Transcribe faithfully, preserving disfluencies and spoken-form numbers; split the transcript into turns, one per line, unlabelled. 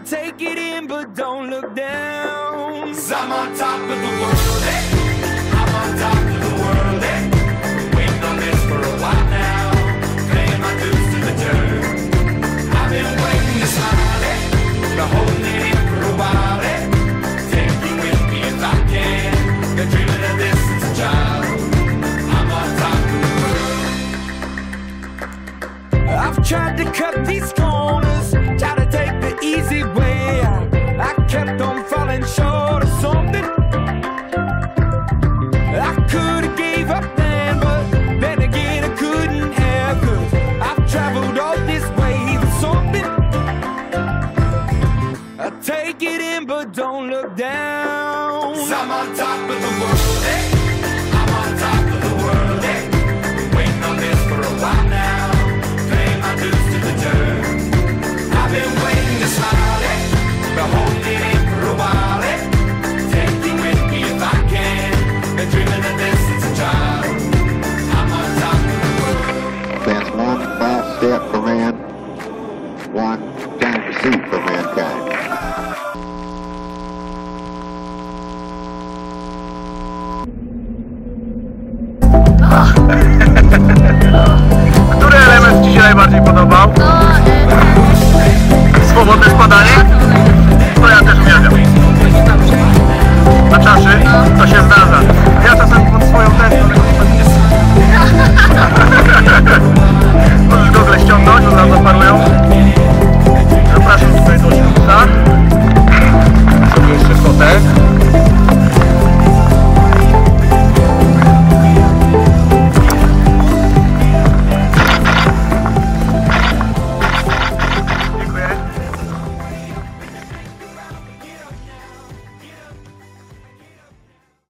take it in, but don't look down. 'Cause I'm on top of the world, eh? I'm on top of the world, eh? Waiting on this for a while now, paying my dues to the dirt. I've been waiting to smile, eh? Been holding it in for a while, eh? Take you with me if I can. Been dreaming of this since a child. I'm on top of the world. I've tried to cut these corners, try to take the easy way out. I kept on falling short of something. I could've gave up then, but then again I couldn't have, 'cause I've traveled all this way for something. I take it in, but don't look down. 'Cause I'm on top of the world, eh? I'm on top of the world, eh? Been waiting on this for a while now, paying my dues to the dirt. I've been waiting to smile, eh? Been holding it in for a while, eh? Take you with me if I can. Been dreaming of this since a child. I'm on top of the world.
That's one false step for man, one giant pursuit for mankind.
Który element Ci się najbardziej podobał? Swobodne spadanie? To ja też uwielbiam. Na czaszy to się zdarza. Ja czasem pod swoją testą